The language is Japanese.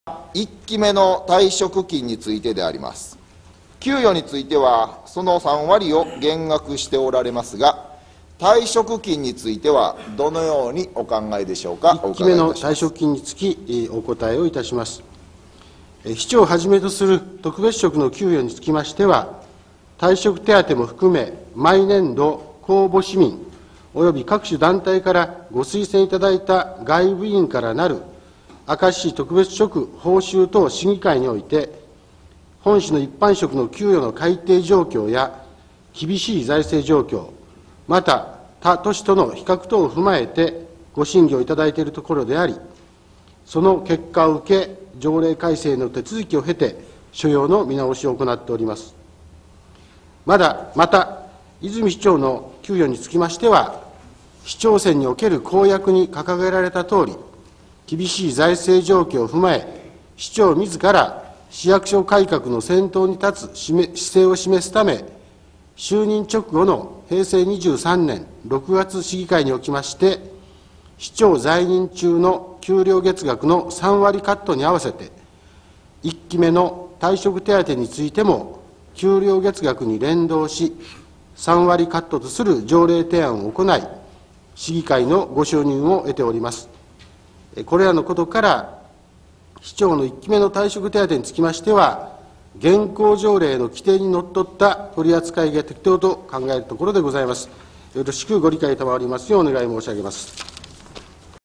1期目の退職金についてであります。給与については、その3割を減額しておられますが、退職金については、どのようにお考えでしょうか。 1期目の退職金につき、お答えをいたします。市長をはじめとする特別職の給与につきましては、退職手当も含め、毎年度公募市民および各種団体からご推薦いただいた外部委員からなる明石市特別職報酬等審議会において、本市の一般職の給与の改定状況や、厳しい財政状況、また他都市との比較等を踏まえてご審議をいただいているところであり、その結果を受け、条例改正の手続きを経て、所要の見直しを行っております。また、泉市長の給与につきましては、市長選における公約に掲げられたとおり、厳しい財政状況を踏まえ、市長自ら市役所改革の先頭に立つ姿勢を示すため、就任直後の平成23年6月市議会におきまして、市長在任中の給料月額の3割カットに合わせて、1期目の退職手当についても、給料月額に連動し、3割カットとする条例提案を行い、市議会のご承認を得ております。これらのことから、市長の1期目の退職手当につきましては、現行条例の規定にのっとった取り扱いが適当と考えるところでございます。よろしくご理解賜りますようお願い申し上げます。